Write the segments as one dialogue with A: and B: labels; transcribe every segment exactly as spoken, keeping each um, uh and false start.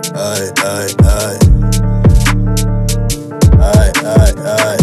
A: Aïe, aïe, aïe. Aïe, aïe, aïe.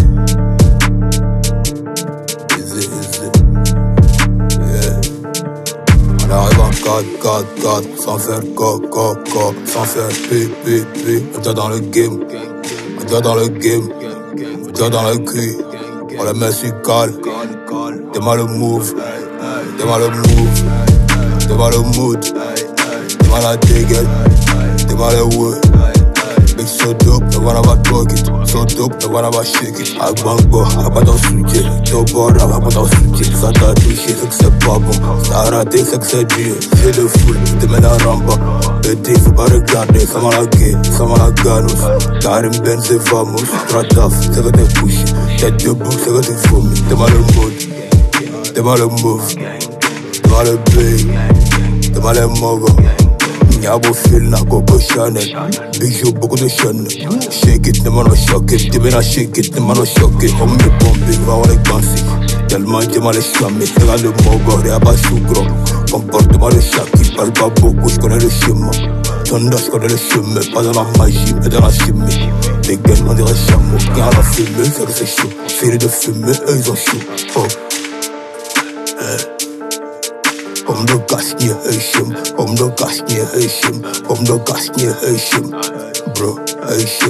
A: Easy, easy. Yeah. On arrive en quatre, quatre, quatre, sans faire co, co, co, sans faire pi, pi, pi. On est dans le game, on est dans le game, on est dans le cul. On les met sur cale, t'es mal le move, t'es mal le move, t'es mal le mood, t'es mal la dégaine, t'es mal le wood. Big so dope, no one about talk it. So dope, no one about shake it. I bang bo, I pas dans sujet. Yo bord, I pas dans sujet. Ça t'a touché, c'est que c'est pas bon. Ça a raté, c'est que c'est dur. C'est de foule, te mets dans ramba. Petit, faut pas regarder, ça m'a la gay, ça m'a la ganos. Karim Ben, c'est famous. Trataf, c'est que t'es couché. Tête debout, c'est que t'es vomi. T'es mal le mode, t'es mal le move. T'es mal le play, t'es mal le mogo. Nyabo feel na Coco Chanel. Big show, beaucoup de Chanel. Shake it, ne m'en choque it. T'es bien à shake it, ne m'en choque it. On me pompe, va on les bansi. Tellement j'ai mal les chamés. Regarde le mogo, y'a pas sous gros. Comportement de Shaki, parle pas beaucoup, j'connais le chemin. Tonda, j'connais le chemin. Pas dans la magie, mais dans la chimie. Les gars, on dirait chameau. Quand on a fumé, c'est que c'est chaud. Fini de fumer, eux ils ont chaud. Oh. Eh. Om de kast nie huisjem, om de kast nie huisjem, om de kast nie huisjem, bro, huisjem.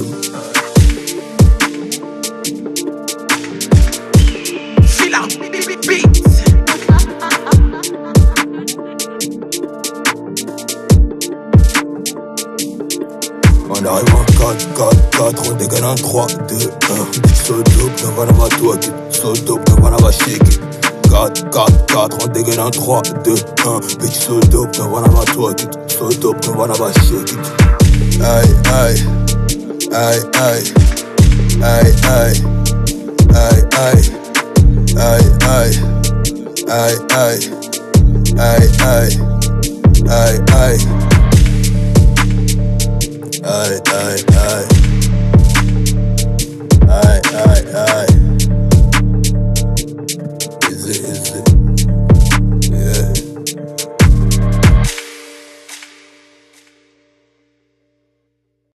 B: Philarmix.
A: On arrive en quatre, quatre, quatre, on dégaine en trois, deux, un. So dope, no one about talk it, so dope, no one about shake it. quatre, quatre, quatre, on dégaine en trois, deux, un. Bitch so dope, no one about talk it. So dope, no one about shake it. Aïe, aïe, aïe, aïe, aïe, aïe, aïe, aïe, aïe, aïe, aïe, aïe, aïe, aïe, aïe, aïe, aïe, aïe, aïe.